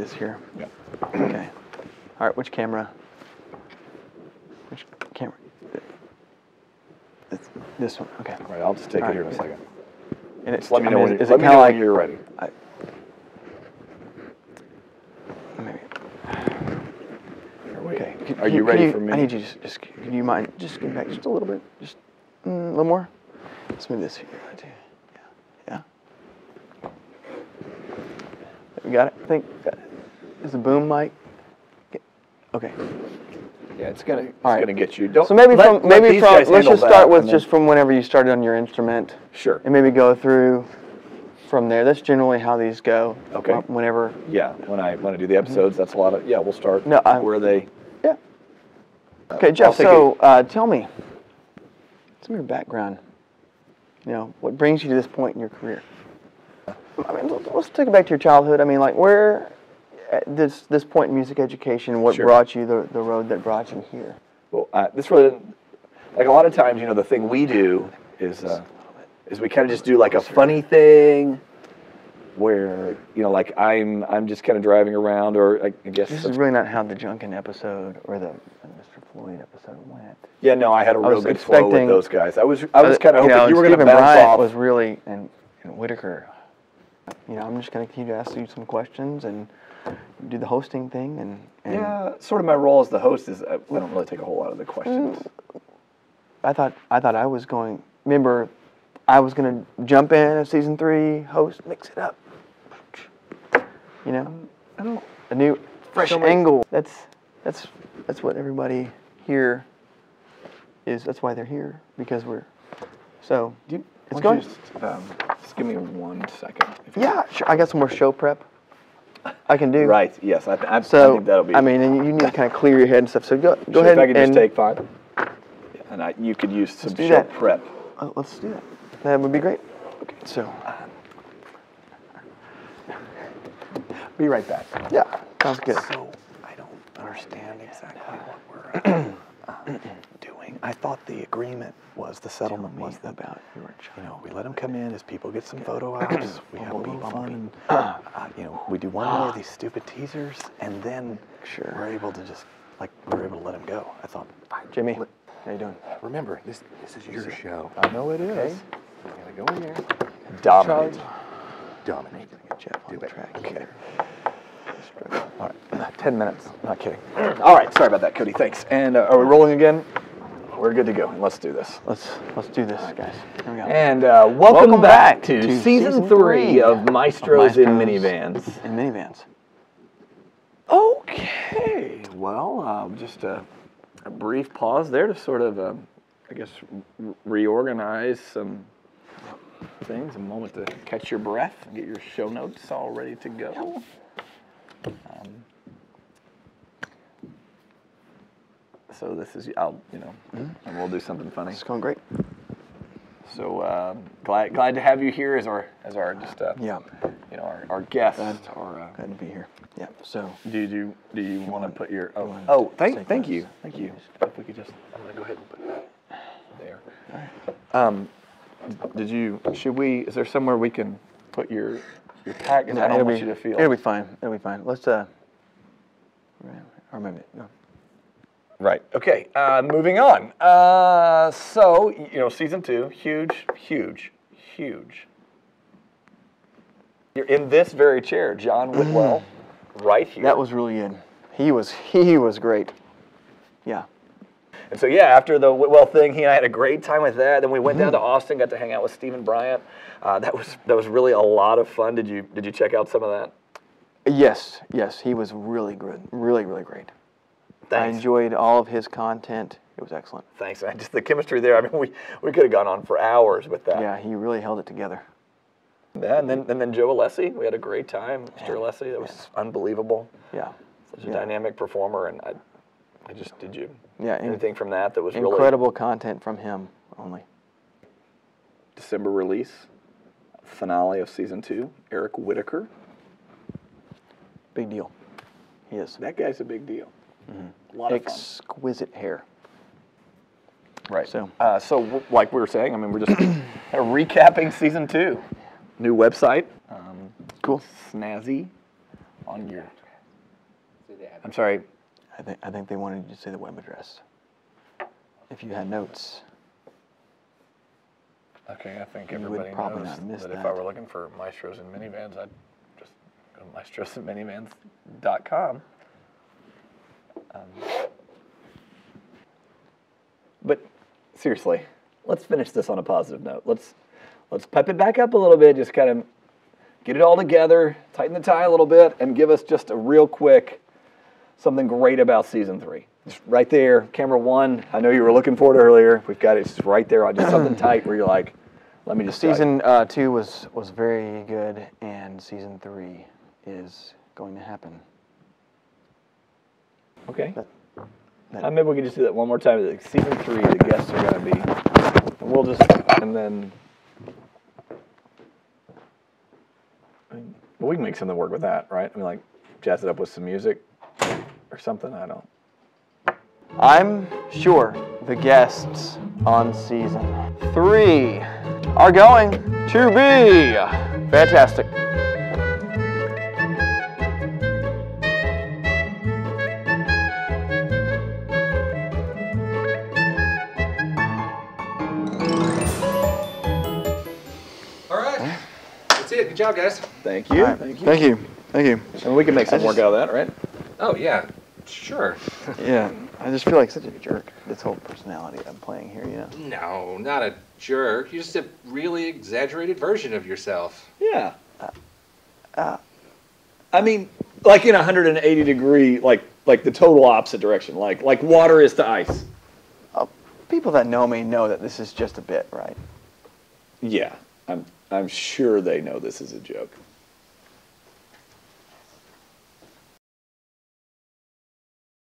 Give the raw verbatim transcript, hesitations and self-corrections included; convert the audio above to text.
this here. Yeah. Okay. All right, which camera? Which camera? This, this one, okay. All right, I'll just take All it right. here in a second. And it's, Just let me I know mean, when, is, is let it me kind know of when like, you're ready. I, maybe. Okay. Can, Are you can ready you, for me? I need you to just, just, can you mind, just get back just a little bit? Just mm, a little more? Let's move this here. Right here. Yeah. Yeah. You got it? I think, is the boom mic? Okay. Yeah, it's gonna, it's All right. gonna get you. Don't, So maybe let, from, let maybe these from, guys let's handle just that, start with and then- just from whenever you started on your instrument. Sure. And maybe go through from there. That's generally how these go. Okay. uh, Whenever. Yeah, when I when I do the episodes, that's a lot of, yeah, we'll start No, I- where they... Yeah. Okay, I'll Jeff, take so uh, tell me, some of your background. You know, what brings you to this point in your career? I mean, let's- let's take it back to your childhood. I mean, like, where, at this this point in music education, what Sure. brought you the, the road that brought you here? Well, uh, this really, like a lot of times, you know, the thing we do is, uh, is we kind of just do like a funny thing, where you know, like I'm I'm just kind of driving around, or I, I guess. This is really not how the Junkin episode or the Mister Floyd episode went. Yeah, no, I had a I real was good flow with expecting- those guys. I was I was kind of you hoping know, you were and going to Stephen bounce Bryant off. was really, and, and Whitaker. You know, I'm just going to continue to ask you some questions and do the hosting thing, and, and Yeah, sort of my role as the host is I, I don't really take a whole lot of the questions. I thought I thought I was going. Remember, I was going to jump in as season three host, mix it up. You know, I don't. a new fresh So many- angle. That's that's that's what everybody here is. That's why they're here, because we're so. Do you, It's why don't going. you Just, um, just give me one second. if you- Yeah, sure. I got some more show prep I can do. Right. Yes. I, I, So I think that'll be. I mean, and you need to kind of clear your head and stuff. So go go Sure, ahead if I can and just take five. Yeah, and I, you could use some do show that. prep. uh, let's do that. That would be great. Okay. So Be right back. yeah, sounds good. So I don't understand exactly what we're uh, um, doing. I thought the agreement was, the settlement was that, about your you know, we let them come in as people get some photo ops, we have a little fun, and, uh, you know, we do one more of these stupid teasers, and then Sure. we're able to just, like, we're able to let them go. I thought, Jimmy, how you doing? remember, this this is your show. I know it is. Okay? We're gonna go in there, Dominate. dominate. Jeff on Do the it. track. Okay. All right. Ten minutes. Not kidding. All right. Sorry about that, Cody. Thanks. And uh, are we rolling again? We're good to go. Let's do this. Let's let's do this, guys. Here we go. And uh, welcome, Welcome back, back to, to season, season three, three of Maestros, in Maestros. Minivans. In minivans. Okay. Well, uh, just a, a brief pause there to sort of, uh, I guess, r- reorganize some things. A moment to catch your breath and get your show notes all ready to go. Um, so this is, I'll, you know, and we'll do something funny. It's going great. So um, glad glad to have you here as our as our just uh, Yeah. you know our, our guest. Or uh, Glad to be here. Yeah. So do you do you want to put your oh want oh to thank take thank those? you thank you. If we could just I'm gonna go ahead and put that there. Um, did you should we is there somewhere we can put your your pack? 'Cause I don't it'll want be, you to feel. It'll be fine. It'll be fine. Let's uh. Or maybe no. Right. Okay. Uh, moving on. Uh, so you know, season two, huge, huge, huge. You're in this very chair, John Whitwell, right here. That was really good. He was he was great. Yeah. And so yeah, after the Whitwell thing, he and I had a great time with that. Then we went down to Austin, got to hang out with Stephen Bryant. Uh, that was that was really a lot of fun. Did you did you check out some of that? Yes. Yes. He was really good. Really really great. I Thanks. enjoyed all of his content. It was excellent. Thanks. I just the chemistry there. I mean, we, we could have gone on for hours with that. Yeah. He really held it together. Yeah, and then and then Joe Alessi, we had a great time. Mister Alessi, that was unbelievable. Yeah. Such a Yeah. dynamic performer, and I, I just did you Yeah. in- anything from that that was really Incredible content from him only. December release, finale of season two. Eric Whitaker, Big deal. He is. that guy's a big deal. A lot of fun. Exquisite hair. Right. So- uh, so w- like we were saying, I mean, we're just kind of recapping season two. New website, um, Cool. snazzy on your I'm sorry. I think I think they wanted you to say the web address. If you had notes. Okay, I think You would everybody probably knows not have missed that, if that. I were looking for maestros and minivans, I'd just go to maestros and minivans dot com. Um, but seriously, let's finish this on a positive note. Let's let's pep it back up a little bit. Just kind of get it all together, tighten the tie a little bit, and give us just a real quick something great about season three. Just right there, camera one. I know you were looking for it earlier. We've got it just right there. Just something tight where you're like, let me just. Season uh, two was was very good, and season three is going to happen. Okay. That, that, Uh, maybe we could just do that one more time. Like, season three, the guests are going to be, and we'll just, and then, I mean, we can make something work with that, right? I mean, like, jazz it up with some music or something. I don't. I'm sure the guests on season three are going to be fantastic. All right. That's it. Good job, guys. Thank you. All right, Thank you. Thank you. Thank you. And we can make something just- work out of that, right? Oh, yeah. Sure. Yeah, I just feel like such a jerk. This whole personality I'm playing here, you know. No, not a jerk. You're just a really exaggerated version of yourself. Yeah. Uh, I mean, like in a one hundred eighty degree, like like the total opposite direction, like like water is to ice. uh, people that know me know that this is just a bit, right? Yeah, I'm I'm sure they know this is a joke.